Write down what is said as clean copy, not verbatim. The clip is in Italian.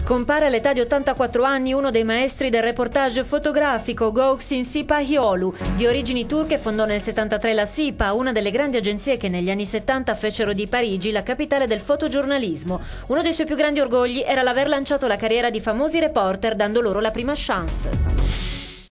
Scompare all'età di 84 anni uno dei maestri del reportage fotografico, Göksin Sipahioglu. Di origini turche, fondò nel 73 la SIPA, una delle grandi agenzie che negli anni 70 fecero di Parigi la capitale del fotogiornalismo. Uno dei suoi più grandi orgogli era l'aver lanciato la carriera di famosi reporter, dando loro la prima chance.